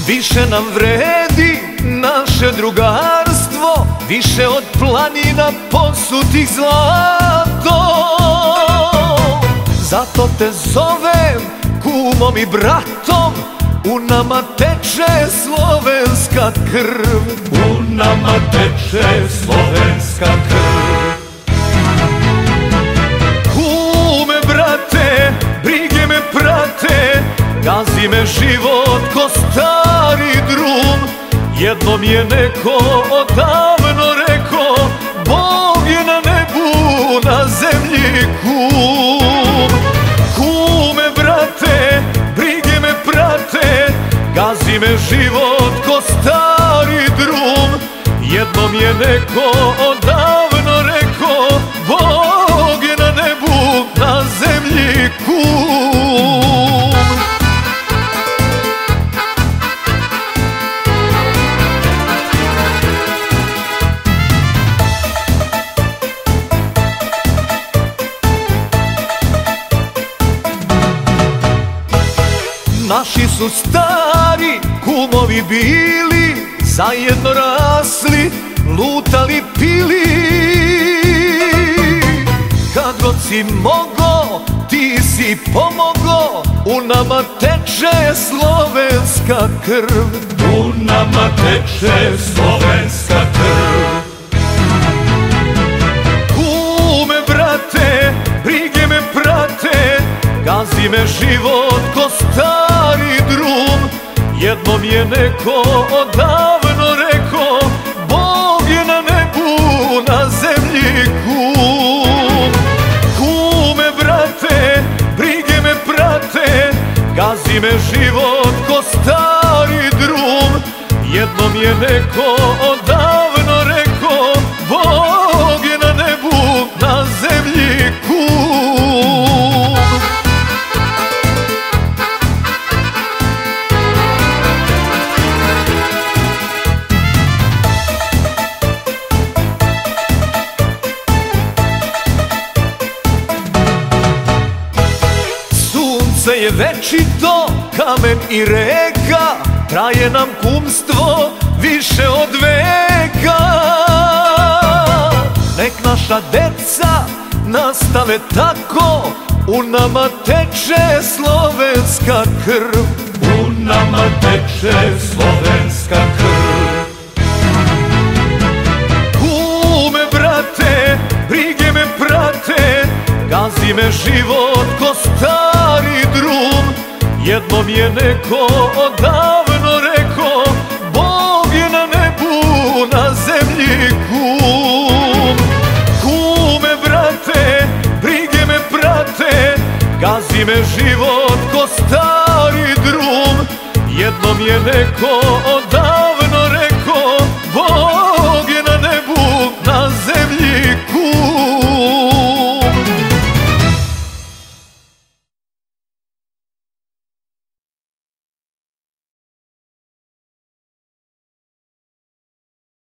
Više nam vredi naše drugarstvo, više od planina posutih zlato. Zato te zovem kumom i bratom, u nama teče slovenska krv. U nama teče slovenska krv. Kume, brate, brige me prate, gazi me život ko stari drum. Jednom je neko odavno reko, Bog je na nebu, na zemlji kum. Kume, brate, brige me prate, gazi me život ko stari drum. Jednom je neko odavno reko, Bog je na nebu, na zemlji kum. Naši su stari kumovi bili, zajedno rasli, lutali, pili. Kad god si mogo, ti si pomogo, u nama teče slovenska krv. U nama teče slovenska krv. Kume, brate, brige me prate, gazi me život ko stari drum. Jednom je neko odavno reko, Bog je na nebu, na zemlji kum. Kume, brate, brige me prate, gazi me život ko stari drum. Jednom je neko odavno reko, Bog je na nebu, na zemlji kum. Sunce je večito, kamen i reka, traje nam kumstvo više od veka. Nek naša deca nastave tako, u nama teče slovenska krv. U nama teče slovenska krv. Kume, brate, brige me prate, gazi me život ko stari drum. Jednom je neko odavno reko, Bog je na nebu, na zemlji kum. Kume, brate, brige me prate, gazi me život ko stari drum. Jednom je neko